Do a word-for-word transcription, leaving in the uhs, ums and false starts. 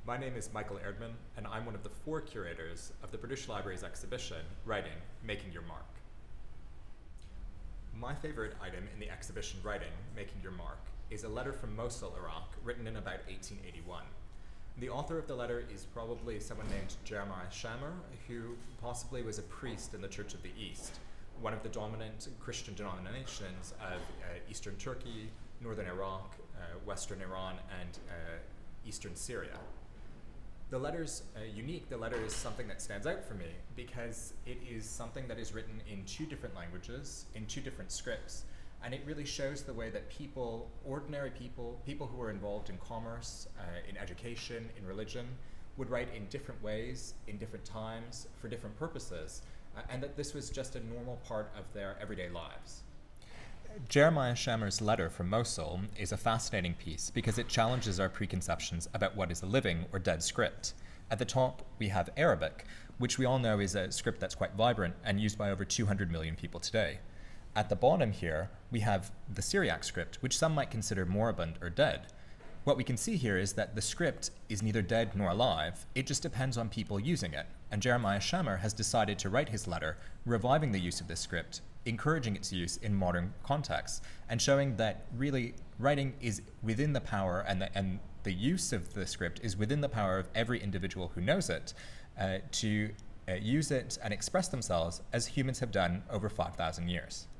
My name is Michael Erdman, and I'm one of the four curators of the British Library's exhibition, Writing, Making Your Mark. My favorite item in the exhibition Writing, Making Your Mark is a letter from Mosul, Iraq, written in about eighteen eighty-one. The author of the letter is probably someone named Jeremiah Shammer, who possibly was a priest in the Church of the East, one of the dominant Christian denominations of uh, Eastern Turkey, Northern Iraq, uh, Western Iran, and uh, Eastern Syria. The letter's uh, unique. The letter is something that stands out for me because it is something that is written in two different languages, in two different scripts, and it really shows the way that people, ordinary people, people who are involved in commerce, uh, in education, in religion, would write in different ways, in different times, for different purposes, uh, and that this was just a normal part of their everyday lives. Jeremiah Shammer's letter from Mosul is a fascinating piece because it challenges our preconceptions about what is a living or dead script. At the top, we have Arabic, which we all know is a script that's quite vibrant and used by over two hundred million people today. At the bottom here, we have the Syriac script, which some might consider moribund or dead. What we can see here is that the script is neither dead nor alive, it just depends on people using it. And Jeremiah Shammer has decided to write his letter, reviving the use of this script, encouraging its use in modern contexts, and showing that really writing is within the power, and the, and the use of the script is within the power of every individual who knows it uh, to uh, use it and express themselves as humans have done over five thousand years.